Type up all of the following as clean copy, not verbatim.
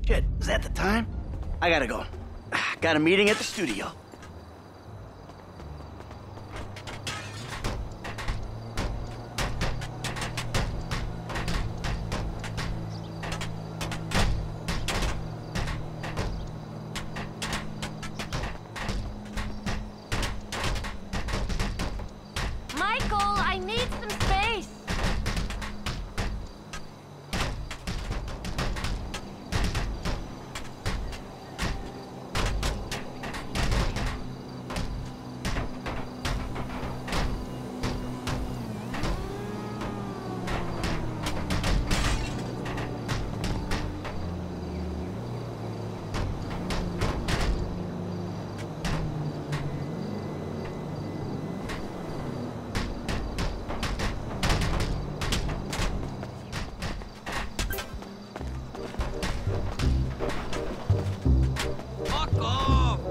Shit, is that the time? I gotta go. Got a meeting at the studio. Michael, I need some space. Fuck off!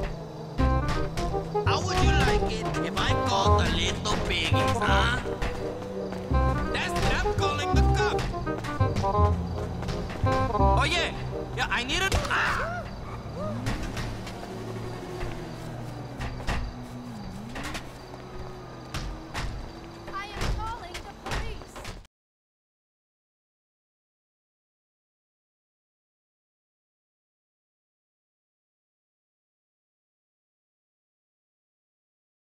How would you like it if I called the little piggies, huh? That's what I'm calling the cops. Oh yeah, I need it.